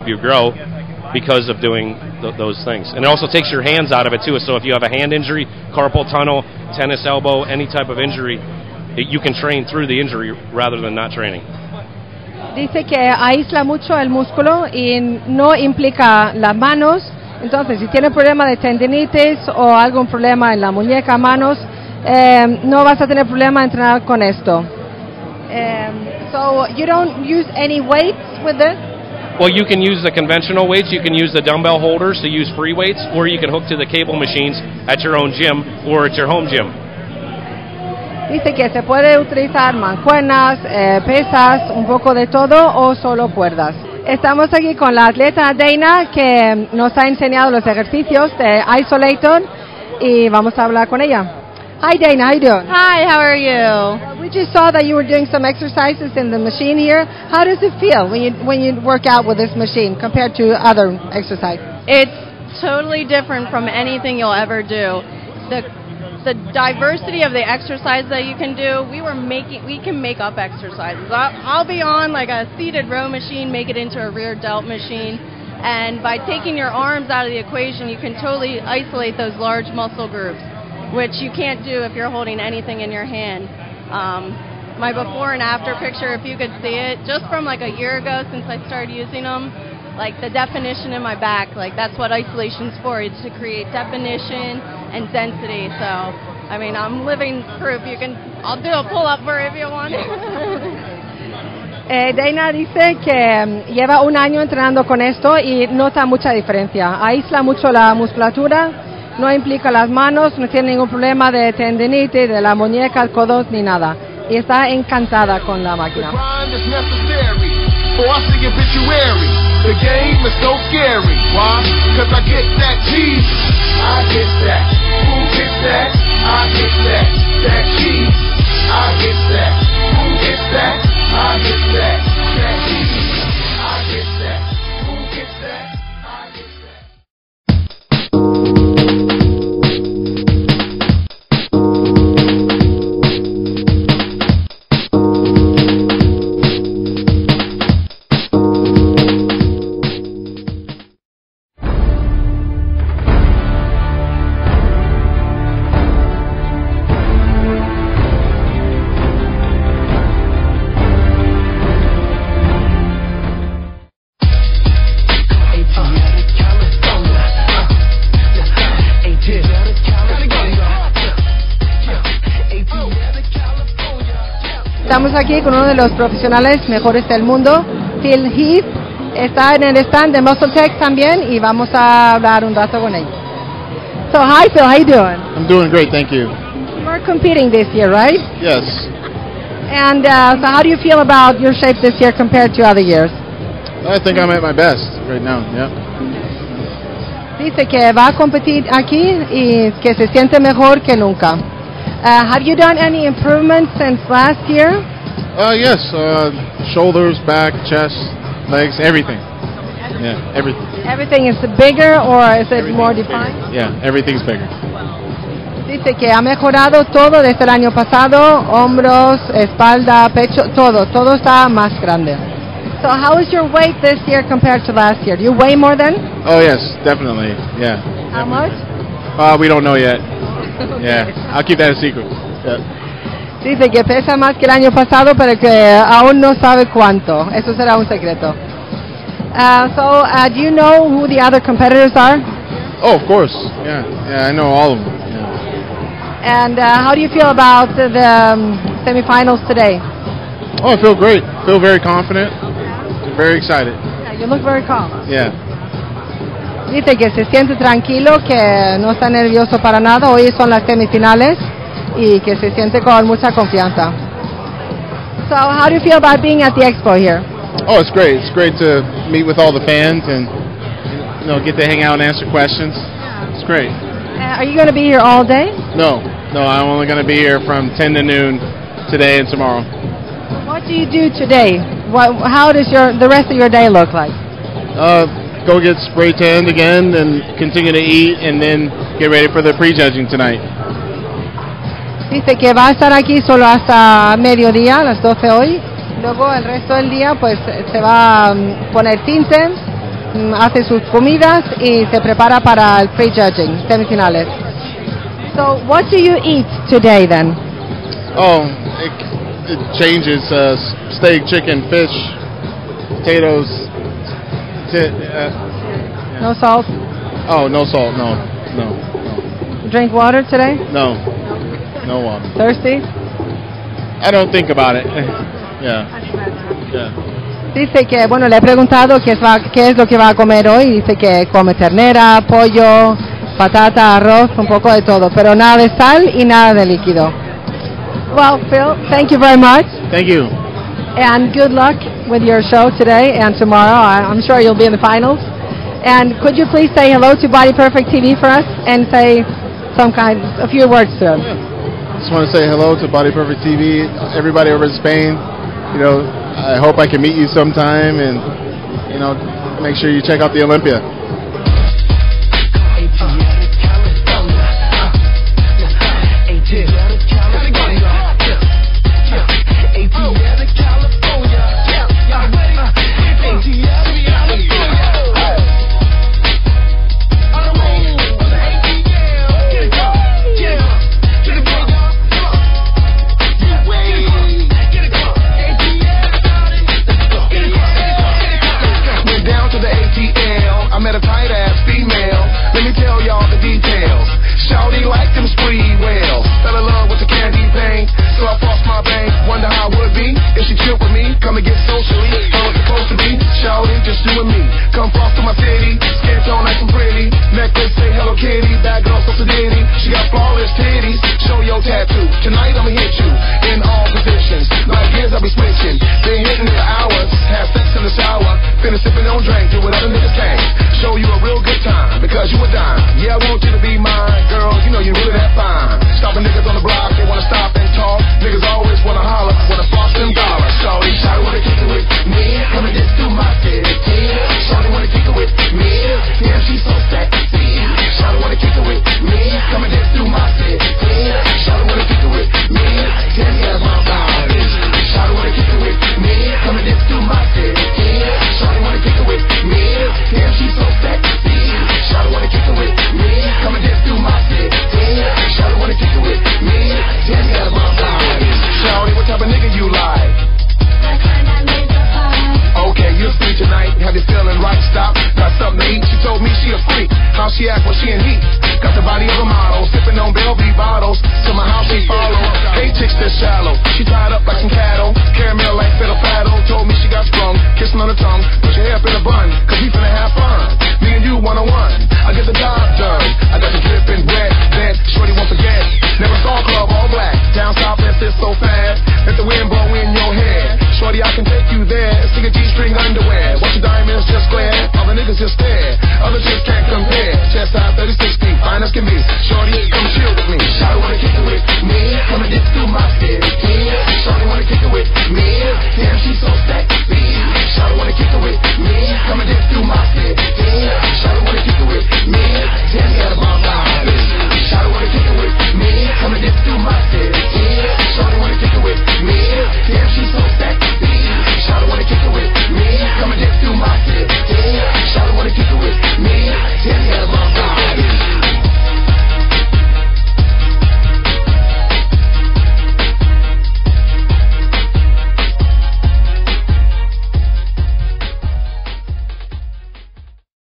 you grow because of doing those things. And it also takes your hands out of it too. So if you have a hand injury, carpal tunnel, tennis elbow, any type of injury, you can train through the injury rather than not training. Dice que aísla mucho el músculo y no implica las manos. Entonces, si tiene problema de tendinitis o algún problema en la muñeca, manos, no vas a tener problema entrenar con esto. So you don't use any weights with this? Well, you can use the conventional weights, you can use the dumbbell holders to use free weights, or you can hook to the cable machines at your own gym or at your home gym. Dice que se puede utilizar mancuernas, pesas, un poco de todo o solo cuerdas. Estamos aquí con la atleta Dana que nos ha enseñado los ejercicios de Isolator y vamos a hablar con ella. Hi Dana, how you doing? Hi, how are you? We just saw that you were doing some exercises in the machine here. How does it feel when you work out with this machine compared to other exercises? It's totally different from anything you'll ever do. The diversity of the exercise that you can do, we can make up exercises. I'll be on like a seated row machine, make it into a rear delt machine, and by taking your arms out of the equation, you can totally isolate those large muscle groups, which you can't do if you're holding anything in your hand. My before and after picture, if you could see it, just from like a year ago since I started using them, like the definition in my back, like that's what isolation's for. It's to create definition and density. So, I mean, I'm living proof. I'll do a pull-up for it if you want. Dana dice que lleva un año entrenando con esto y nota mucha diferencia. Aísla mucho la musculatura, no implica las manos, no tiene ningún problema de tendinitis, de la muñeca, el codo, ni nada. Y está encantada con la máquina. The game is so scary. Why? Cause I get that cheese. I get that. Who gets that? I get that. That cheese. I get that. Who gets that? I get that. That cheese. I get that. Who gets that? I get that. Estamos aquí con uno de los profesionales mejores del mundo, Phil Heath. Está en el stand de MuscleTech también y vamos a hablar un rato con él. So, hi Phil, how you doing? I'm doing great, thank you. You are competing this year, right? Yes. And so how do you feel about your shape this year compared to other years? I think I'm at my best right now, yeah. Dice que va a competir aquí y que se siente mejor que nunca. Have you done any improvements since last year? Yes, shoulders, back, chest, legs, everything. Yeah, everything. Everything is bigger or is it more defined? Yeah, everything's bigger. Dice que ha mejorado todo desde el año pasado, hombros, espalda, pecho, todo está más grande. So how is your weight this year compared to last year? Do you weigh more then? Oh yes, definitely, yeah. How much? We don't know yet. Yeah, I'll keep that a secret. Yeah. Dice que pesa más que el año pasado, pero que aún no sabe cuánto. Eso será un secreto. So, do you know who the other competitors are? Oh, of course. Yeah, I know all of them. Yeah. And how do you feel about the semifinals today? Oh, I feel great. Feel very confident. Very excited. Yeah, you look very calm. Yeah. Dice que se siente tranquilo, que no está nervioso para nada. Hoy son las semifinales y que se siente con mucha confianza. So, how do you feel about being at the expo here? Oh, it's great. It's great to meet with all the fans and get to hang out and answer questions. It's great. Are you going to be here all day? No, I'm only going to be here from 10 to noon today and tomorrow. What do you do today? How does the rest of your day look like? Go get spray tanned again and continue to eat and then get ready for the prejudging tonight. Dice que va a estar aquí solo hasta mediodía, a las 12 hoy. Luego el resto del día pues se va a poner tinte hace sus comidas y se prepara para el prejudging, semifinales. So, what do you eat today then? Oh, it changes. Steak, chicken, fish, potatoes. No salt? Oh, no salt. No. Drink water today? No water. Thirsty? I don't think about it. Yeah. Dice que, bueno, le he preguntado qué es lo que va a comer hoy. Dice que come ternera, pollo, patata, arroz, un poco de todo, pero nada de sal y nada de líquido. Well, Phil, thank you very much. Thank you. And good luck with your show today and tomorrow. I'm sure you'll be in the finals. And could you please say hello to Body Perfect TV for us and say a few words to them? Just want to say hello to Body Perfect TV, everybody over in Spain. You know, I hope I can meet you sometime, and you know, make sure you check out the Olympia. She act when she in